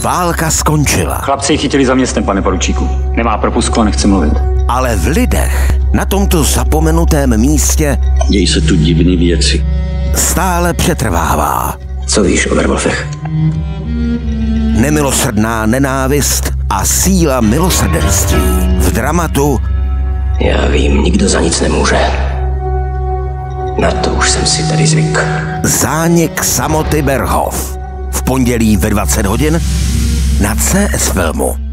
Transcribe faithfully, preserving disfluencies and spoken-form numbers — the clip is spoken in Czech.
válka skončila. Chlapci chytili za městem, pane poručíku. Nemá propustku a nechce mluvit. Ale v lidech na tomto zapomenutém místě dějí se tu divné věci. Stále přetrvává. Co víš o Werwolfech? Nemilosrdná nenávist a síla milosrdenství v dramatu. Já vím, nikdo za nic nemůže. Na to už jsem si tady zvyk. Zánik samoty Berghof. V pondělí ve dvacet hodin na C S Filmu.